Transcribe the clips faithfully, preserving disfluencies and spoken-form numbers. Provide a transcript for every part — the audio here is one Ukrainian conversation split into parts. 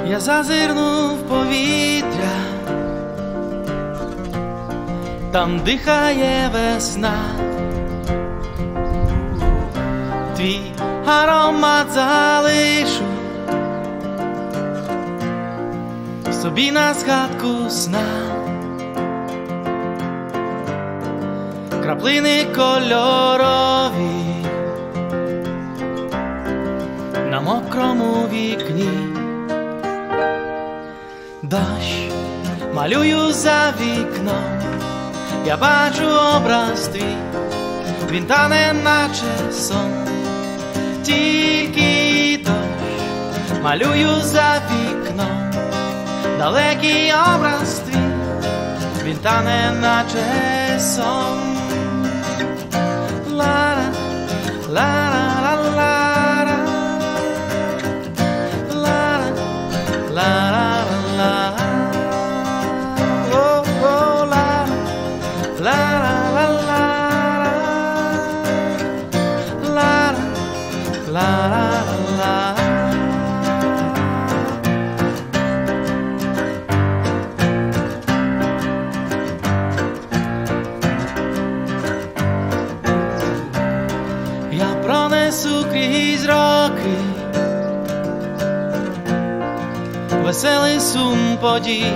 Я зазирнув в повітря, там дихає весна, твій аромат залишу собі на згадку сна. Краплини кольорові на мокрому вікні, дощ малюю за вікном, я бачу образ твій, він тане наче сон. Тільки дощ малюю за вікном, далекий образ твій, він тане наче сон. Ла-ра, ла-ра-ла-ла-ра, ла-ра, ла-ра-ла-ла, о-о, ла-ра, ла-ра-ла-ла, ла-ра, ла-ра-ла. Я пронесу крізь роки веселий сум подій,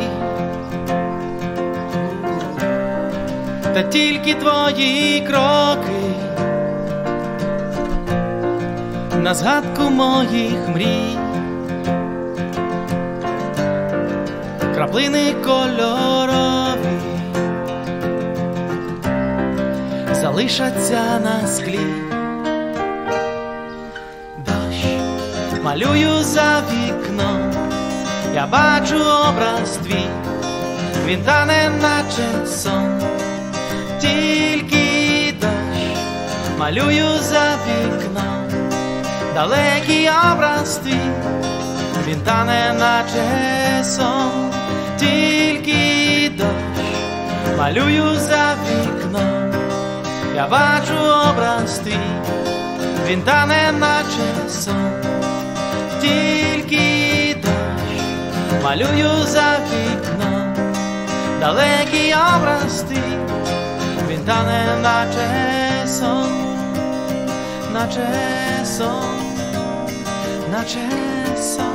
та тільки твої кроки на згадку моїх мрій. Краплини кольорові залишаться на склі, дощ малюю за вікном, я бачу образ твій, він тане наче сон. Тільки дощ малюю за вікном, далекий образ твій, він тане наче сон. Тільки дощ малюю за вікном, я бачу образ твій, він тане наче сон. Тільки дощ малюю за вікном, далекий образ твій, він тане наче сон, наче сон, наче сон.